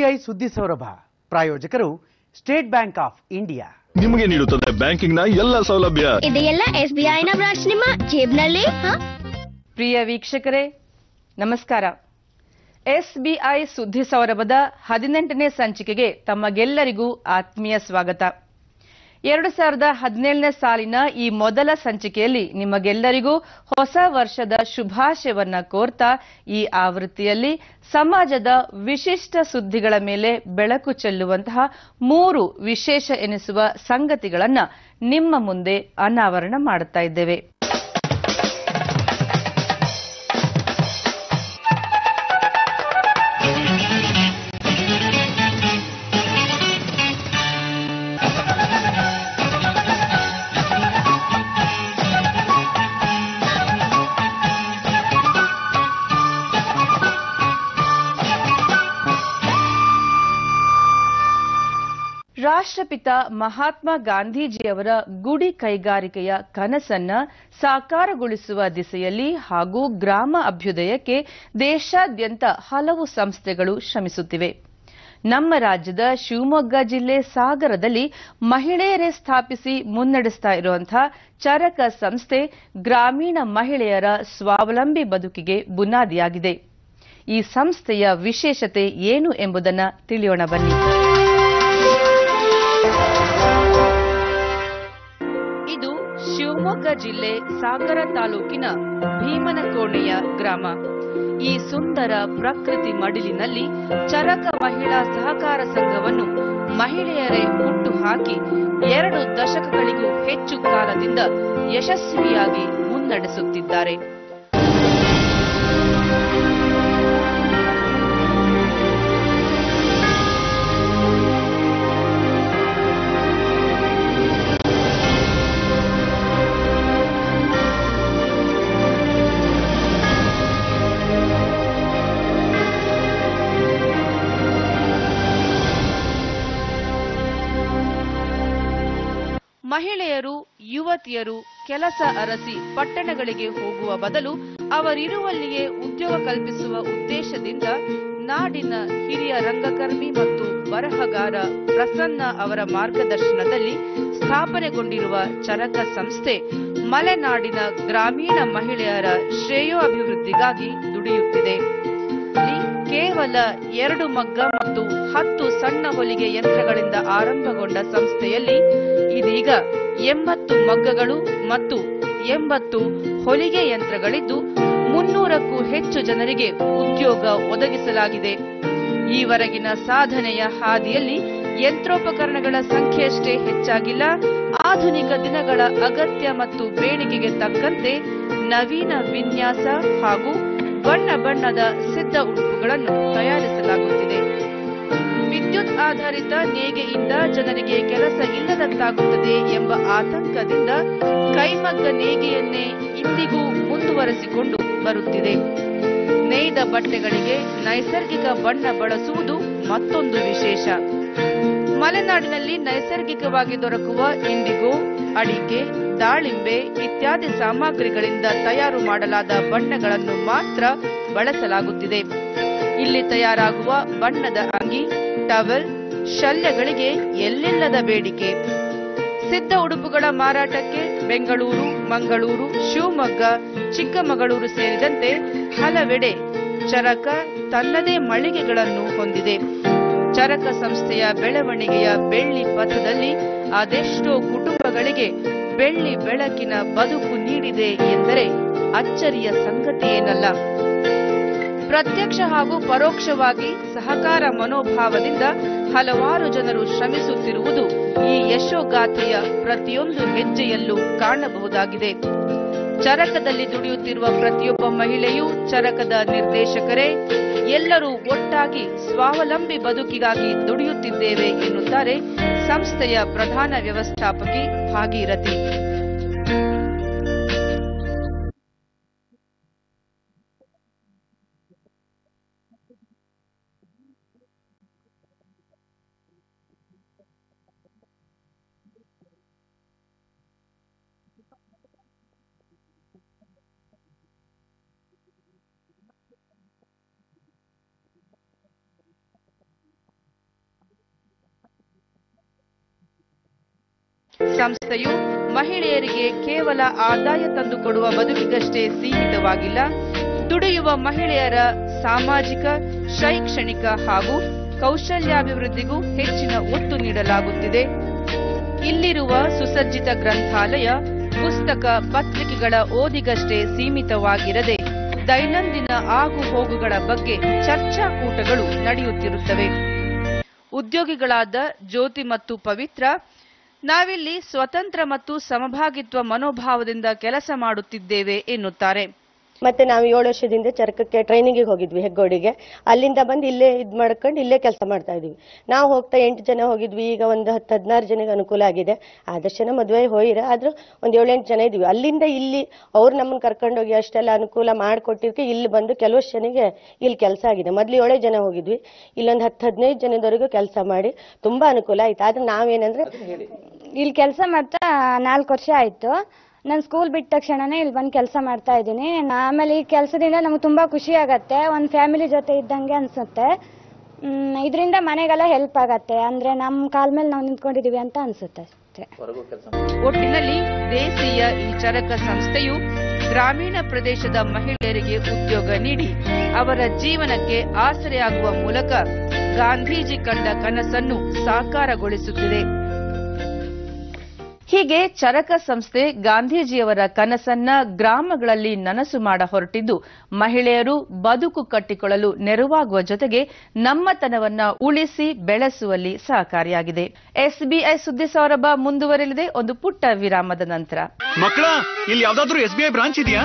ಸುದ್ದಿ ಸೌರಭ ಪ್ರಾಯೋಜಕರು state bank of India ನಿಮಗೆ ನೀಡುತ್ತದೆ ಬ್ಯಾಂಕಿಂಗ್ ನ ಎಲ್ಲ ಸೌಲಭ್ಯ. ಇದೆಲ್ಲ SBI ನ ಬ್ರಾಂಚ್ ನಿಮ್ಮ ಜೇಬ್ನಲ್ಲಿ. ಪ್ರಿಯ ವೀಕ್ಷಕರೇ ನಮಸ್ಕಾರ. SBI ಸುದ್ದಿ ಸೌರಭದ 18ನೇ ಸಂಚಿಕೆಗೆ ತಮಗೆಲ್ಲರಿಗೂ ಆತ್ಮೀಯ ಸ್ವಾಗತ. 2017ನೇ ಸಾಲಿನ ಈ ಮೊದಲ ಸಂಚಿಕೆಯಲ್ಲಿ ನಿಮಗೆಲ್ಲರಿಗೂ ಹೊಸ ವರ್ಷದ ಶುಭಾಶಯವನ್ನ ಕೋರ್ತಾ ಈ ಆವೃತ್ತಿಯಲ್ಲಿ ಸಮಾಜದ ವಿಶಿಷ್ಟ ಸುದ್ದಿಗಳ ಮೇಲೆ ಬೆಳಕು ಚೆಲ್ಲುವಂತಹ 3 ವಿಶೇಷ ಎನಿಸುವ ಸಂಗತಿಗಳನ್ನು ನಿಮ್ಮ ಮುಂದೆ ಅನಾವರಣ ಮಾಡುತ್ತಾ ಇದ್ದೇವೆ. ರಾಷ್ಟ್ರಪಿತ ಮಹಾತ್ಮ ಗಾಂಧೀಜಿಯವರ ಗುಡಿ ಕೈಗಾರಿಕೆಯ ಕನಸನ್ನ ಸಾಕಾರಗೊಳಿಸುವ ದಿಸೆಯಲ್ಲಿ ಹಾಗೂ ಗ್ರಾಮ ಅಭ್ಯುದಯಕ್ಕೆ ದೇಶಾದ್ಯಂತ ಹಲವು ಸಂಸ್ಥೆಗಳು ಶ್ರಮಿಸುತ್ತಿವೆ. ನಮ್ಮ ರಾಜ್ಯದ ಶಿವಮೊಗ್ಗ ಜಿಲ್ಲೆ ಸಾಗರದಲ್ಲಿ ಮಹಿಳೆಯರೇ ಸ್ಥಾಪಿಸಿ ಮುನ್ನಡೆಸ್ತಾ ಇರುವಂತಹ ಚರಕ ಸಂಸ್ಥೆ ಗ್ರಾಮೀಣ ಮಹಿಳೆಯರ ಸ್ವಾವಲಂಬಿ ಬದುಕಿಗೆ ಬುನಾದಿಯಾಗಿದೆ. ಈ ಸಂಸ್ಥೆಯ ವಿಶೇಷತೆ ಏನು ಎಂಬುದನ್ನು ತಿಳಿಯೋಣ ಬನ್ನಿ. ಇದು ಶಿವಮೊಗ್ಗ ಜಿಲ್ಲೆ ಸಾಗರ ತಾಲೂಕಿನ ಭೀಮನಕೋಣೆಯ ಗ್ರಾಮ. ಈ ಸುಂದರ ಪ್ರಕೃತಿ ಮಡಿಲಿನಲ್ಲಿ ಚರಕ ಮಹಿಳಾ ಸಹಕಾರ ಸಂಘವನ್ನು ಮಹಿಳೆಯರೇ ಹುಟ್ಟು ಹಾಕಿ 2 ದಶಕಗಳಿಗೂ ಹೆಚ್ಚು ಕಾಲದಿಂದ ಯಶಸ್ವಿಯಾಗಿ ಮುನ್ನಡೆಸುತ್ತಿದ್ದಾರೆ. ಮಹಿಳೆಯರು ಯುವತಿಯರು ಕೆಲಸ ಅರಸಿ ಪಟ್ಟಣಗಳಿಗೆ ಹೋಗುವ ಬದಲು ಅವರಿರುವಲ್ಲಿಯೇ ಉದ್ಯೋಗ ಕಲ್ಪಿಸುವ ಉದ್ದೇಶದಿಂದ ನಾಡಿನ ಹಿರಿಯ ರಂಗಕರ್ಮಿ ಮತ್ತು ಬರಹಗಾರ ಪ್ರಸನ್ನ ಅವರ ಮಾರ್ಗದರ್ಶನದಲ್ಲಿ ಸ್ಥಾಪನೆಗೊಂಡಿರುವ ಚರಕ ಸಂಸ್ಥೆ ಮಲೆನಾಡಿನ ಗ್ರಾಮೀಣ ಮಹಿಳೆಯರ ಶ್ರೇಯೋಭಿವೃದ್ಧಿಗಾಗಿ ದುಡಿಯುತ್ತಿದೆ. ಕೇವಲ 2 ಮಗ್ಗ ಮತ್ತು 10 ಸಣ್ಣ ಹೊಲಿಗೆ ಯಂತ್ರಗಳಿಂದ ಆರಂಭಗೊಂಡ ಸಂಸ್ಥೆಯಲ್ಲಿ ಇದೀಗ 80 ಮಗ್ಗಗಳು ಮತ್ತು 80 ಹೊಲಿಗೆ ಯಂತ್ರಗಳಿದ್ದು 300ಕ್ಕೂ ಹೆಚ್ಚು ಜನರಿಗೆ ಉದ್ಯೋಗ ಒದಗಿಸಲಾಗಿದೆ. ಈವರೆಗಿನ ಸಾಧನೆಯ ಹಾದಿಯಲ್ಲಿ ಯಂತ್ರೋಪಕರಣಗಳ ಸಂಖ್ಯೆಯಷ್ಟೇ ಹೆಚ್ಚಾಗಿಲ್ಲ, ಆಧುನಿಕ ದಿನಗಳ ಅಗತ್ಯ ಮತ್ತು ಬೇಡಿಕೆಗೆ ತಕ್ಕಂತೆ ನವೀನ ವಿನ್ಯಾಸ ಹಾಗೂ ಬಣ್ಣ ಬಣ್ಣದ ಸಿದ್ಧ ಉಡುಪುಗಳನ್ನು ತಯಾರಿಸಲಾಗುತ್ತಿದೆ. ವಿದ್ಯುತ್ ಆಧಾರಿತ ನೇಯ್ಗೆಯಿಂದ ಜನರಿಗೆ ಕೆಲಸ ಇಲ್ಲದಂತಾಗುತ್ತದೆ ಎಂಬ ಆತಂಕದಿಂದ ಕೈಮಗ್ಗ ನೇಯ್ಗೆಯನ್ನೇ ಇಂದಿಗೂ ಮುಂದುವರೆಸಿಕೊಂಡು ಬರುತ್ತಿದೆ. ನೇಯ್ದ ಬಟ್ಟೆಗಳಿಗೆ ನೈಸರ್ಗಿಕ ಬಣ್ಣ ಬಳಸುವುದು ಮತ್ತೊಂದು ವಿಶೇಷ. ಮಲೆನಾಡಿನಲ್ಲಿ ನೈಸರ್ಗಿಕವಾಗಿ ದೊರಕುವ ಇಂಡಿಗೋ, ಅಡಿಕೆ, ದಾಳಿಂಬೆ ಇತ್ಯಾದಿ ಸಾಮಗ್ರಿಗಳಿಂದ ತಯಾರು ಮಾಡಲಾದ ಬಣ್ಣಗಳನ್ನು ಮಾತ್ರ ಬಳಸಲಾಗುತ್ತಿದೆ. ಇಲ್ಲಿ ತಯಾರಾಗುವ ಬಣ್ಣದ ಅಂಗಿ, ಟವೆಲ್, ಶಲ್ಯಗಳಿಗೆ ಎಲ್ಲಿಲ್ಲದ ಬೇಡಿಕೆ. ಸಿದ್ಧ ಉಡುಪುಗಳ ಮಾರಾಟಕ್ಕೆ ಬೆಂಗಳೂರು, ಮಂಗಳೂರು, ಶಿವಮೊಗ್ಗ, ಚಿಕ್ಕಮಗಳೂರು ಸೇರಿದಂತೆ ಹಲವೆಡೆ ಚರಕ ತನ್ನದೇ ಮಳಿಗೆಗಳನ್ನು ಹೊಂದಿದೆ. ಚರಕ ಸಂಸ್ಥೆಯ ಬೆಳವಣಿಗೆಯ ಬೆಳ್ಳಿ ಪಥದಲ್ಲಿ ಅದೆಷ್ಟೋ ಕುಟುಂಬಗಳಿಗೆ ಬೆಳ್ಳಿ ಬೆಳಕಿನ ಬದುಕು ನೀಡಿದೆ ಎಂದರೆ ಅಚ್ಚರಿಯ ಸಂಗತಿಯೇನಲ್ಲ. ಪ್ರತ್ಯಕ್ಷ ಹಾಗೂ ಪರೋಕ್ಷವಾಗಿ ಸಹಕಾರ ಮನೋಭಾವದಿಂದ ಹಲವಾರು ಜನರು ಶ್ರಮಿಸುತ್ತಿರುವುದು ಈ ಯಶೋಗಾಥೆಯ ಪ್ರತಿಯೊಂದು ಹೆಜ್ಜೆಯಲ್ಲೂ ಕಾಣಬಹುದಾಗಿದೆ. ಚರಕದಲ್ಲಿ ದುಡಿಯುತ್ತಿರುವ ಪ್ರತಿಯೊಬ್ಬ ಮಹಿಳೆಯೂ ಚರಕದ ನಿರ್ದೇಶಕರೇ. ಎಲ್ಲರೂ ಒಟ್ಟಾಗಿ ಸ್ವಾವಲಂಬಿ ಬದುಕಿಗಾಗಿ ದುಡಿಯುತ್ತಿದ್ದೇವೆ ಎನ್ನುತ್ತಾರೆ ಸಂಸ್ಥೆಯ ಪ್ರಧಾನ ವ್ಯವಸ್ಥಾಪಕಿ ಭಾಗೀರಥಿ. ಸಂಸ್ಥೆಯು ಮಹಿಳೆಯರಿಗೆ ಕೇವಲ ಆದಾಯ ತಂದುಕೊಡುವ ಬದುಕಿಗಷ್ಟೇ ಸೀಮಿತವಾಗಿಲ್ಲ, ದುಡಿಯುವ ಮಹಿಳೆಯರ ಸಾಮಾಜಿಕ, ಶೈಕ್ಷಣಿಕ ಹಾಗೂ ಕೌಶಲ್ಯಾಭಿವೃದ್ಧಿಗೂ ಹೆಚ್ಚಿನ ಒತ್ತು ನೀಡಲಾಗುತ್ತಿದೆ. ಇಲ್ಲಿರುವ ಸುಸಜ್ಜಿತ ಗ್ರಂಥಾಲಯ ಪುಸ್ತಕ, ಪತ್ರಿಕೆಗಳ ಓದಿಗಷ್ಟೇ ಸೀಮಿತವಾಗಿರದೆ ದೈನಂದಿನ ಆಗು-ಹೋಗುಗಳ ಬಗ್ಗೆ ಚರ್ಚಾಕೂಟಗಳು ನಡೆಯುತ್ತಿರುತ್ತವೆ. ಉದ್ಯೋಗಿಗಳಾದ ಜ್ಯೋತಿ ಮತ್ತು ಪವಿತ್ರ, ನಾವಿಲ್ಲಿ ಸ್ವತಂತ್ರ ಮತ್ತು ಸಮಭಾಗಿತ್ವ ಮನೋಭಾವದಿಂದ ಕೆಲಸ ಮಾಡುತ್ತಿದ್ದೇವೆ ಎನ್ನುತ್ತಾರೆ. ಮತ್ತೆ ನಾವು 7 ವರ್ಷದಿಂದ ಚರಕಕ್ಕೆ ಟ್ರೈನಿಂಗಿಗೆ ಹೋಗಿದ್ವಿ ಹೆಗ್ಗೋಡಿಗೆ. ಅಲ್ಲಿಂದ ಬಂದು ಇಲ್ಲೇ ಇದು ಮಾಡ್ಕೊಂಡು ಇಲ್ಲೇ ಕೆಲಸ ಮಾಡ್ತಾ ಇದೀವಿ. ನಾವು ಹೋಗ್ತಾ 8 ಜನ ಹೋಗಿದ್ವಿ. ಈಗ ಒಂದು 10-16 ಜನಕ್ಕೆ ಅನುಕೂಲ ಆಗಿದೆ. ಆದಷ್ಟು ಜನ ಮದುವೆ ಹೋಗಿರ, ಆದ್ರೂ ಒಂದು 7-8 ಜನ ಇದ್ವಿ. ಅಲ್ಲಿಂದ ಇಲ್ಲಿ ಅವ್ರು ನಮ್ಮನ್ನ ಕರ್ಕೊಂಡೋಗಿ ಅಷ್ಟೆಲ್ಲ ಅನುಕೂಲ ಮಾಡಿಕೊಟ್ಟಿದ್ದಕ್ಕೆ ಇಲ್ಲಿ ಬಂದು ಕೆಲವಷ್ಟು ಜನಕ್ಕೆ ಇಲ್ಲಿ ಕೆಲಸ ಆಗಿದೆ. ಮೊದ್ಲು 7 ಜನ ಹೋಗಿದ್ವಿ, ಇಲ್ಲೊಂದು 10-15 ಜನದವರೆಗೂ ಕೆಲಸ ಮಾಡಿ ತುಂಬಾ ಅನುಕೂಲ ಆಯ್ತು. ಆದ್ರೆ ನಾವೇನಂದ್ರೆ ಇಲ್ಲಿ ಕೆಲಸ ಮಾಡ್ತಾ 4 ವರ್ಷ ಆಯ್ತು. ನಾನು ಸ್ಕೂಲ್ ಬಿಟ್ಟ ತಕ್ಷಣನೇ ಇಲ್ಲಿ ಬಂದು ಕೆಲಸ ಮಾಡ್ತಾ ಇದ್ದೀನಿ. ಆಮೇಲೆ ಈ ಕೆಲಸದಿಂದ ನಮ್ಗೆ ತುಂಬಾ ಖುಷಿ ಆಗತ್ತೆ, ಒಂದು ಫ್ಯಾಮಿಲಿ ಜೊತೆ ಇದ್ದಂಗೆ ಅನ್ಸುತ್ತೆ. ಇದರಿಂದ ಮನೆಗೆಲ್ಲ ಹೆಲ್ಪ್ ಆಗತ್ತೆ, ಅಂದ್ರೆ ನಮ್ಮ ಕಾಲ ಮೇಲೆ ನಾವು ನಿಂತ್ಕೊಂಡಿದೀವಿ ಅಂತ ಅನ್ಸುತ್ತೆ ಅಷ್ಟೇ. ಒಟ್ಟಿನಲ್ಲಿ ದೇಸಿಯ ಈ ಚರಕ ಸಂಸ್ಥೆಯು ಗ್ರಾಮೀಣ ಪ್ರದೇಶದ ಮಹಿಳೆಯರಿಗೆ ಉದ್ಯೋಗ ನೀಡಿ ಅವರ ಜೀವನಕ್ಕೆ ಆಸರೆಯಾಗುವ ಮೂಲಕ ಗಾಂಧೀಜಿ ಕಂಡ ಕನಸನ್ನು ಸಾಕಾರಗೊಳಿಸುತ್ತಿದೆ. ಹೀಗೆ ಚರಕ ಸಂಸ್ಥೆ ಗಾಂಧೀಜಿಯವರ ಕನಸನ್ನ ಗ್ರಾಮಗಳಲ್ಲಿ ನನಸು ಮಾಡ ಹೊರಟಿದ್ದು ಮಹಿಳೆಯರು ಬದುಕು ಕಟ್ಟಿಕೊಳ್ಳಲು ನೆರವಾಗುವ ಜೊತೆಗೆ ನಮ್ಮತನವನ್ನ ಉಳಿಸಿ ಬೆಳೆಸುವಲ್ಲಿ ಸಹಕಾರಿಯಾಗಿದೆ. ಎಸ್ಬಿಐ ಸುದ್ದಿ ಸೌರಭ ಮುಂದುವರೆಯಲಿದೆ ಒಂದು ಪುಟ್ಟ ವಿರಾಮದ ನಂತರ. ಮಕ್ಕಳ, ಇಲ್ಲಿ ಯಾವ್ದಾದ್ರು SBI ಬ್ರಾಂಚ್ ಇದೆಯಾ?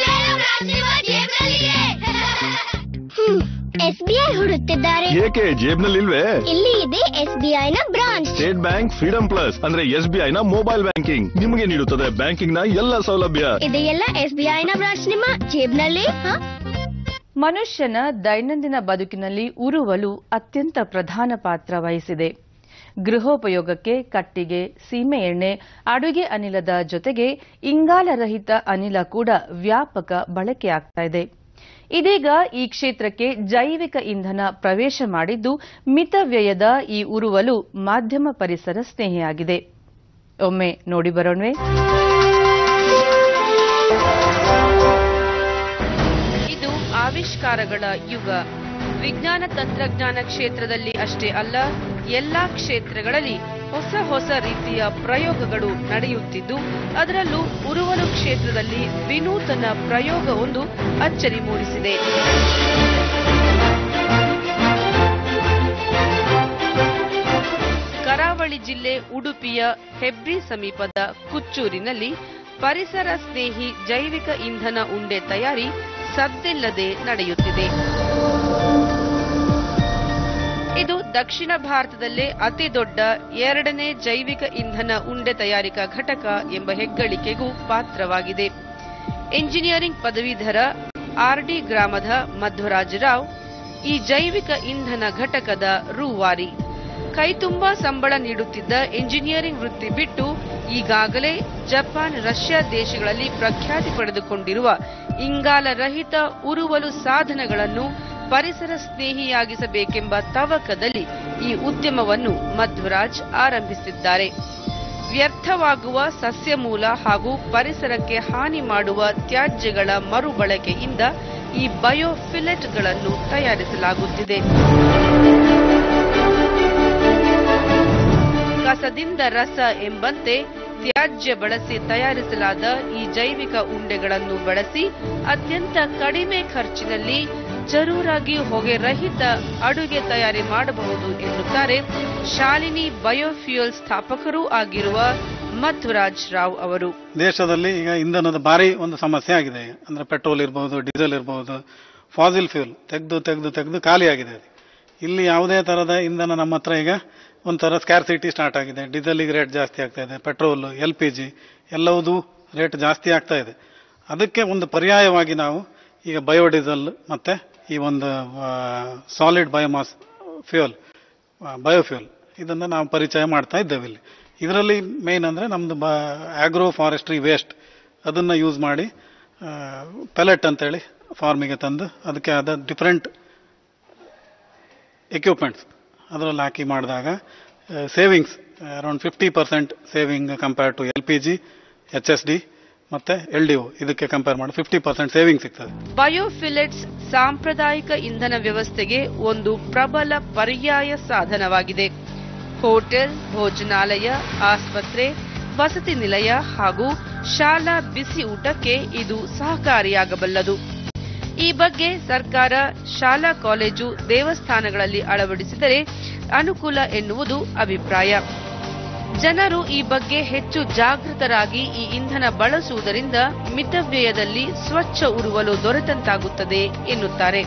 SBI ಹುಡುಕ್ತಿದ್ದಾರೆ. ಏಕೆ ಜೇಬ್ನಲ್ಲಿ ಇಲ್ವೇ? ಇಲ್ಲಿ ಇದೆ SBI ನ branch. State bank freedom plus ಅಂದ್ರೆ SBI ನ ಮೊಬೈಲ್ ಬ್ಯಾಂಕಿಂಗ್ ನಿಮಗೆ ನೀಡುತ್ತದೆ ಬ್ಯಾಂಕಿಂಗ್ ನ ಎಲ್ಲ ಸೌಲಭ್ಯ. ಇದೆಲ್ಲ SBI ನ ಬ್ರಾಂಚ್ ನಿಮ್ಮ ಜೇಬ್ನಲ್ಲಿ. ಮನುಷ್ಯನ ದೈನಂದಿನ ಬದುಕಿನಲ್ಲಿ ಉರುವಲು ಅತ್ಯಂತ ಪ್ರಧಾನ ಪಾತ್ರ ವಹಿಸಿದೆ. ಗೃಹೋಪಯೋಗಕ್ಕೆ ಕಟ್ಟಿಗೆ, ಸೀಮೆ ಎಣ್ಣೆ, ಅಡುಗೆ ಅನಿಲದ ಜೊತೆಗೆ ಇಂಗಾಲರಹಿತ ಅನಿಲ ಕೂಡ ವ್ಯಾಪಕ ಬಳಕೆಯಾಗ್ತಾ ಇದೆ. ಇದೀಗ ಈ ಕ್ಷೇತ್ರಕ್ಕೆ ಜೈವಿಕ ಇಂಧನ ಪ್ರವೇಶ ಮಾಡಿದ್ದು ಮಿತವ್ಯಯದ ಈ ಉರುವಲು ಮಾಧ್ಯಮ ಪರಿಸರ ಸ್ನೇಹಿಯಾಗಿದೆ. ಒಮ್ಮೆ ನೋಡಿ ಬರೋಣವೇ? ಇದು ಆವಿಷ್ಕಾರಗಳ ಯುಗ. ವಿಜ್ಞಾನ ತಂತ್ರಜ್ಞಾನ ಕ್ಷೇತ್ರದಲ್ಲಿ ಅಷ್ಟೇ ಅಲ್ಲ, ಎಲ್ಲಾ ಕ್ಷೇತ್ರಗಳಲ್ಲಿ ಹೊಸ ಹೊಸ ರೀತಿಯ ಪ್ರಯೋಗಗಳು ನಡೆಯುತ್ತಿದ್ದು, ಅದರಲ್ಲೂ ಉರುವಲು ಕ್ಷೇತ್ರದಲ್ಲಿ ವಿನೂತನ ಪ್ರಯೋಗವೊಂದು ಅಚ್ಚರಿ ಮೂಡಿಸಿದೆ. ಕರಾವಳಿ ಜಿಲ್ಲೆ ಉಡುಪಿಯ ಹೆಬ್ರಿ ಸಮೀಪದ ಕುಚ್ಚೂರಿನಲ್ಲಿ ಪರಿಸರ ಸ್ನೇಹಿ ಜೈವಿಕ ಇಂಧನ ಉಂಡೆ ತಯಾರಿ ಸದ್ದಿಲ್ಲದೆ ನಡೆಯುತ್ತಿದೆ. ಇದು ದಕ್ಷಿಣ ಭಾರತದಲ್ಲೇ ಅತಿ ದೊಡ್ಡ 2ನೇ ಜೈವಿಕ ಇಂಧನ ಉಂಡೆ ತಯಾರಿಕಾ ಘಟಕ ಎಂಬ ಹೆಗ್ಗಳಿಕೆಗೂ ಪಾತ್ರವಾಗಿದೆ. ಎಂಜಿನಿಯರಿಂಗ್ ಪದವೀಧರ RD ಗ್ರಾಮದ ಮಧ್ವರಾಜರಾವ್ ಈ ಜೈವಿಕ ಇಂಧನ ಘಟಕದ ರೂವಾರಿ. ಕೈತುಂಬಾ ಸಂಬಳ ನೀಡುತ್ತಿದ್ದ ಎಂಜಿನಿಯರಿಂಗ್ ವೃತ್ತಿ ಬಿಟ್ಟು ಈಗಾಗಲೇ ಜಪಾನ್, ರಷ್ಯಾ ದೇಶಗಳಲ್ಲಿ ಪ್ರಖ್ಯಾತಿ ಪಡೆದುಕೊಂಡಿರುವ ಇಂಗಾಲರಹಿತ ಉರುವಲು ಸಾಧನಗಳನ್ನು ಪರಿಸರ ಸ್ನೇಹಿಯಾಗಿಸಬೇಕೆಂಬ ತವಕದಲ್ಲಿ ಈ ಉದ್ಯಮವನ್ನು ಮಧ್ವರಾಜ್ ಆರಂಭಿಸಿದ್ದಾರೆ. ವ್ಯರ್ಥವಾಗುವ ಸಸ್ಯಮೂಲ ಹಾಗೂ ಪರಿಸರಕ್ಕೆ ಹಾನಿ ಮಾಡುವ ತ್ಯಾಜ್ಯಗಳ ಮರುಬಳಕೆಯಿಂದ ಈ ಬಯೋಫಿಲೆಟ್ಗಳನ್ನು ತಯಾರಿಸಲಾಗುತ್ತಿದೆ. ಕಸದಿಂದ ರಸ ಎಂಬಂತೆ ತ್ಯಾಜ್ಯ ಬಳಸಿ ತಯಾರಿಸಲಾದ ಈ ಜೈವಿಕ ಉಂಡೆಗಳನ್ನು ಬಳಸಿ ಅತ್ಯಂತ ಕಡಿಮೆ ಖರ್ಚಿನಲ್ಲಿ ಜರೂರಾಗಿ ಹೊಗೆ ರಹಿತ ಅಡುಗೆ ತಯಾರಿ ಮಾಡಬಹುದು ಎನ್ನುತ್ತಾರೆ ಶಾಲಿನಿ ಬಯೋಫ್ಯೂಯಲ್ ಸ್ಥಾಪಕರೂ ಆಗಿರುವ ಮಧ್ವರಾಜ್ ರಾವ್ ಅವರು. ದೇಶದಲ್ಲಿ ಈಗ ಇಂಧನದ ಭಾರಿ ಒಂದು ಸಮಸ್ಯೆ ಆಗಿದೆ. ಅಂದ್ರೆ ಪೆಟ್ರೋಲ್ ಇರಬಹುದು, ಡೀಸೆಲ್ ಇರಬಹುದು, ಫಾಸಿಲ್ ಫ್ಯೂಲ್ ತೆಗೆದು ಖಾಲಿಯಾಗಿದೆ. ಇಲ್ಲಿ ಯಾವುದೇ ತರದ ಇಂಧನ ನಮ್ಮ ಹತ್ರ ಈಗ ಒಂಥರ ಸ್ಕ್ಯಾರ್ಸಿಟಿ ಸ್ಟಾರ್ಟ್ ಆಗಿದೆ. ಡೀಸೆಲ್ಗೆ ರೇಟ್ ಜಾಸ್ತಿ ಆಗ್ತಾ ಇದೆ, ಪೆಟ್ರೋಲ್, LPG ಎಲ್ಲವೂ ರೇಟ್ ಜಾಸ್ತಿ ಆಗ್ತಾ ಇದೆ. ಅದಕ್ಕೆ ಒಂದು ಪರ್ಯಾಯವಾಗಿ ನಾವು ಈಗ ಬಯೋಡೀಸೆಲ್ ಮತ್ತೆ ಈ ಒಂದು ಸಾಲಿಡ್ ಬಯೋಮಾಸ್ ಬಯೋಫ್ಯೂಲ್ ಇದನ್ನು ನಾವು ಪರಿಚಯ ಮಾಡ್ತಾ ಇದ್ದೇವೆ. ಇಲ್ಲಿ ಇದರಲ್ಲಿ ಮೇನ್ ಅಂದ್ರೆ ನಮ್ದು ಆಗ್ರೋ ಫಾರೆಸ್ಟ್ರಿ ವೇಸ್ಟ್ ಅದನ್ನ ಯೂಸ್ ಮಾಡಿ ಪೆಲೆಟ್ ಅಂತೇಳಿ ಫಾರ್ಮಿಗೆ ತಂದು ಅದಕ್ಕೆ ಆದ ಡಿಫರೆಂಟ್ ಎಕ್ವಿಪ್ಮೆಂಟ್ಸ್ ಅದರಲ್ಲಿ ಹಾಕಿ ಮಾಡಿದಾಗ savings around 50% saving compare to LPG, HSD ಮತ್ತೆ LDO ಇದಕ್ಕೆ ಕಂಪೇರ್ ಮಾಡಿ 50% ಸೇವಿಂಗ್ ಸಿಗ್ತದೆ. ಬಯೋಫಿಲೆಟ್ಸ್ ಸಾಂಪ್ರದಾಯಿಕ ಇಂಧನ ವ್ಯವಸ್ಥೆಗೆ ಒಂದು ಪ್ರಬಲ ಪರ್ಯಾಯ ಸಾಧನವಾಗಿದೆ. ಹೋಟೆಲ್, ಭೋಜನಾಲಯ, ಆಸ್ಪತ್ರೆ, ವಸತಿ ನಿಲಯ ಹಾಗೂ ಶಾಲಾ ಬಿಸಿ ಊಟಕ್ಕೆ ಇದು ಸಹಕಾರಿಯಾಗಬಲ್ಲದು. ಈ ಬಗ್ಗೆ ಸರ್ಕಾರ ಶಾಲಾ ಕಾಲೇಜು ದೇವಸ್ಥಾನಗಳಲ್ಲಿ ಅಳವಡಿಸಿದರೆ ಅನುಕೂಲ ಎನ್ನುವುದು ಅಭಿಪ್ರಾಯ. ಜನರು ಈ ಬಗ್ಗೆ ಹೆಚ್ಚು ಜಾಗೃತರಾಗಿ ಈ ಇಂಧನ ಬಳಸುವುದರಿಂದ ಮಿತವ್ಯಯದಲ್ಲಿ ಸ್ವಚ್ಛ ಉರುವಲು ದೊರೆತಂತಾಗುತ್ತದೆ ಎನ್ನುತ್ತಾರೆ.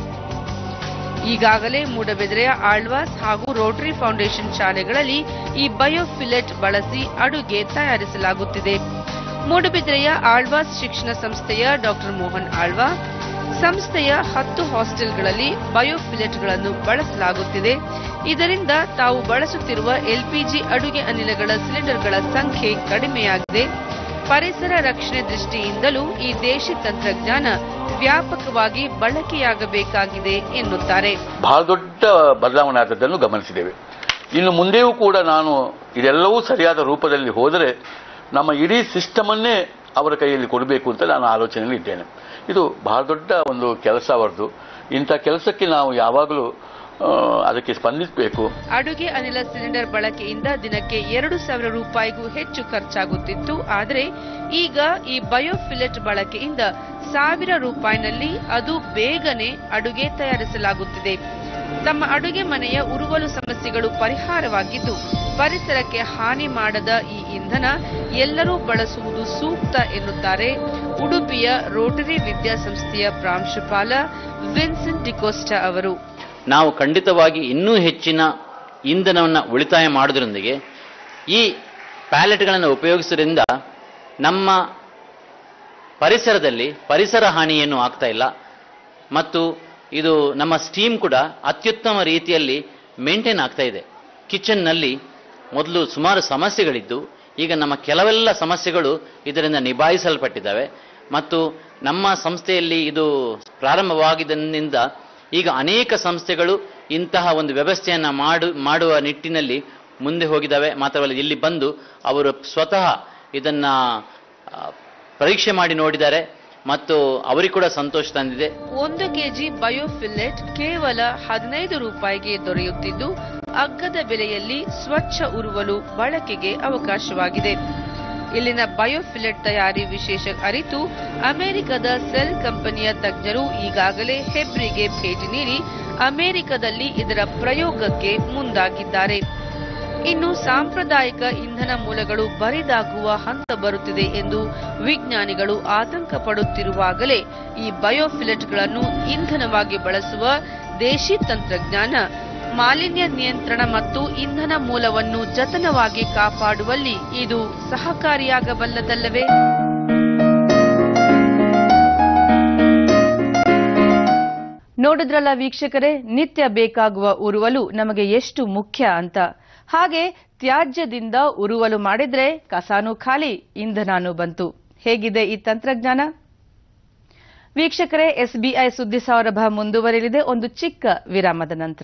ಈಗಾಗಲೇ ಮೂಡಬಿದಿರೆಯ ಆಳ್ವಾಸ್ ಹಾಗೂ ರೋಟರಿ ಫೌಂಡೇಶನ್ ಶಾಲೆಗಳಲ್ಲಿ ಈ ಬಯೋಫಿಲೆಟ್ ಬಳಸಿ ಅಡುಗೆ ತಯಾರಿಸಲಾಗುತ್ತಿದೆ. ಮೂಡಬಿದಿರೆಯ ಆಳ್ವಾಸ್ ಶಿಕ್ಷಣ ಸಂಸ್ಥೆಯ ಡಾ ಮೋಹನ್ ಆಳ್ವಾ, ಸಂಸ್ಥೆಯ 10 ಹಾಸ್ಟೆಲ್ಗಳಲ್ಲಿ ಬಯೋಫಿಲೆಟ್ಗಳನ್ನು ಬಳಸಲಾಗುತ್ತಿದೆ. ಇದರಿಂದ ತಾವು ಬಳಸುತ್ತಿರುವ LPG ಅಡುಗೆ ಅನಿಲಗಳ ಸಿಲಿಂಡರ್ಗಳ ಸಂಖ್ಯೆ ಕಡಿಮೆಯಾಗಿದೆ. ಪರಿಸರ ರಕ್ಷಣೆ ದೃಷ್ಟಿಯಿಂದಲೂ ಈ ದೇಶಿ ತಂತ್ರಜ್ಞಾನ ವ್ಯಾಪಕವಾಗಿ ಬಳಕೆಯಾಗಬೇಕಾಗಿದೆ ಎನ್ನುತ್ತಾರೆ. ಬಹಳ ದೊಡ್ಡ ಬದಲಾವಣೆ ಆದದ್ದನ್ನು ಗಮನಿಸಿದ್ದೇವೆ. ಇನ್ನು ಮುಂದೆಯೂ ಕೂಡ ನಾನು ಇದೆಲ್ಲವೂ ಸರಿಯಾದ ರೂಪದಲ್ಲಿ ಹೋದರೆ ನಮ್ಮ ಇಡೀ ಸಿಸ್ಟಮ್ ಅನ್ನೇ ಅವರ ಕೈಯಲ್ಲಿ ಕೊಡಬೇಕು ಅಂತ ನಾನು ಆಲೋಚನೆಯಲ್ಲಿ ಇದ್ದೇನೆ. ಇದು ಬಹಳ ದೊಡ್ಡ ಒಂದು ಕೆಲಸ ಅವರದು. ಇಂಥ ಕೆಲಸಕ್ಕೆ ನಾವು ಯಾವಾಗಲೂ ಅದಕ್ಕೆ ಸ್ಪಂದಿಸಬೇಕು. ಅಡುಗೆ ಅನಿಲ ಸಿಲಿಂಡರ್ ಬಳಕೆಯಿಂದ ದಿನಕ್ಕೆ 2,000 ರೂಪಾಯಿಗೂ ಹೆಚ್ಚು ಖರ್ಚಾಗುತ್ತಿತ್ತು. ಆದರೆ ಈಗ ಈ ಬಯೋಫಿಲೆಟ್ ಬಳಕೆಯಿಂದ 1,000 ರೂಪಾಯಿನಲ್ಲಿ ಅದು ಬೇಗನೆ ಅಡುಗೆ ತಯಾರಿಸಲಾಗುತ್ತಿದೆ. ತಮ್ಮ ಅಡುಗೆ ಮನೆಯ ಉರುವಲು ಸಮಸ್ಯೆಗಳು ಪರಿಹಾರವಾಗಿದ್ದು ಪರಿಸರಕ್ಕೆ ಹಾನಿ ಮಾಡದ ಈ ಇಂಧನ ಎಲ್ಲರೂ ಬಳಸುವುದು ಸೂಕ್ತ ಎನ್ನುತ್ತಾರೆ ಉಡುಪಿಯ ರೋಟರಿ ವಿದ್ಯಾಸಂಸ್ಥೆಯ ಪ್ರಾಂಶುಪಾಲ ವಿನ್ಸೆಂಟ್ ಡಿಕೋಸ್ಟಾ ಅವರು. ನಾವು ಖಂಡಿತವಾಗಿ ಇನ್ನೂ ಹೆಚ್ಚಿನ ಇಂಧನವನ್ನು ಉಳಿತಾಯ ಮಾಡೋದ್ರೊಂದಿಗೆ ಈ ಪ್ಯಾಲೆಟ್ಗಳನ್ನು ಉಪಯೋಗಿಸುವುದರಿಂದ ನಮ್ಮ ಪರಿಸರದಲ್ಲಿ ಪರಿಸರ ಹಾನಿ ಏನೂ ಆಗ್ತಾ ಇಲ್ಲ ಮತ್ತು ಇದು ನಮ್ಮ ಸ್ಟೀಮ್ ಕೂಡ ಅತ್ಯುತ್ತಮ ರೀತಿಯಲ್ಲಿ ಮೇಂಟೈನ್ ಆಗ್ತಾ ಇದೆ. ಕಿಚನ್ನಲ್ಲಿ ಮೊದಲು ಸುಮಾರು ಸಮಸ್ಯೆಗಳಿದ್ದು ಈಗ ನಮ್ಮ ಕೆಲವೆಲ್ಲ ಸಮಸ್ಯೆಗಳು ಇದರಿಂದ ನಿಭಾಯಿಸಲ್ಪಟ್ಟಿದ್ದಾವೆ ಮತ್ತು ನಮ್ಮ ಸಂಸ್ಥೆಯಲ್ಲಿ ಇದು ಪ್ರಾರಂಭವಾಗಿದ್ದರಿಂದ ಈಗ ಅನೇಕ ಸಂಸ್ಥೆಗಳು ಇಂತಹ ಒಂದು ವ್ಯವಸ್ಥೆಯನ್ನು ಮಾಡುವ ನಿಟ್ಟಿನಲ್ಲಿ ಮುಂದೆ ಹೋಗಿದ್ದಾವೆ. ಮಾತ್ರವಲ್ಲ, ಇಲ್ಲಿ ಬಂದು ಅವರು ಸ್ವತಃ ಇದನ್ನ ಪರೀಕ್ಷೆ ಮಾಡಿ ನೋಡಿದ್ದಾರೆ ಮತ್ತು ಅವರಿಗೆ ಕೂಡ ಸಂತೋಷ ತಂದಿದೆ. 1 ಕೆಜಿ ಬಯೋಫಿಲೆಟ್ ಕೇವಲ 15 ರೂಪಾಯಿಗೆ ದೊರೆಯುತ್ತಿದ್ದು ಅಗ್ಗದ ಬೆಲೆಯಲ್ಲಿ ಸ್ವಚ್ಛ ಉರುವಲು ಬಳಕೆಗೆ ಅವಕಾಶವಾಗಿದೆ. ಇಲ್ಲಿನ ಬಯೋಫಿಲೆಟ್ ತಯಾರಿ ವಿಶೇಷ ಅರಿತು ಅಮೆರಿಕದ ಸೆಲ್ ಕಂಪನಿಯ ತಜ್ಞರು ಈಗಾಗಲೇ ಹೆಬ್ರಿಗೆ ಭೇಟಿ ನೀಡಿ ಅಮೆರಿಕದಲ್ಲಿ ಇದರ ಪ್ರಯೋಗಕ್ಕೆ ಮುಂದಾಗಿದ್ದಾರೆ. ಇನ್ನು ಸಾಂಪ್ರದಾಯಿಕ ಇಂಧನ ಮೂಲಗಳು ಬರಿದಾಗುವ ಹಂತ ಬರುತ್ತಿದೆ ಎಂದು ವಿಜ್ಞಾನಿಗಳು ಆತಂಕ ಪಡುತ್ತಿರುವಾಗಲೇ ಈ ಬಯೋಫಿಲೆಟ್ಗಳನ್ನು ಇಂಧನವಾಗಿ ಬಳಸುವ ದೇಶಿ ತಂತ್ರಜ್ಞಾನ ಮಾಲಿನ್ಯ ನಿಯಂತ್ರಣ ಮತ್ತು ಇಂಧನ ಮೂಲವನ್ನು ಜತನವಾಗಿ ಕಾಪಾಡುವಲ್ಲಿ ಇದು ಸಹಕಾರಿಯಾಗಬಲ್ಲದಲ್ಲವೇ? ನೋಡಿದ್ರಲ್ಲ ವೀಕ್ಷಕರೇ, ನಿತ್ಯ ಬೇಕಾಗುವ ಉರುವಲು ನಮಗೆ ಎಷ್ಟು ಮುಖ್ಯ ಅಂತ. ಹಾಗೆ ತ್ಯಾಜ್ಯದಿಂದ ಉರುವಲು ಮಾಡಿದ್ರೆ ಕಸಾನೂ ಖಾಲಿ, ಇಂಧನನೂ ಬಂತು. ಹೇಗಿದೆ ಈ ತಂತ್ರಜ್ಞಾನ? ವೀಕ್ಷಕರೇ, SBI ಸುದ್ದಿ ಸೌರಭ ಮುಂದುವರಿಯಲಿದೆ ಒಂದು ಚಿಕ್ಕ ವಿರಾಮದ ನಂತರ.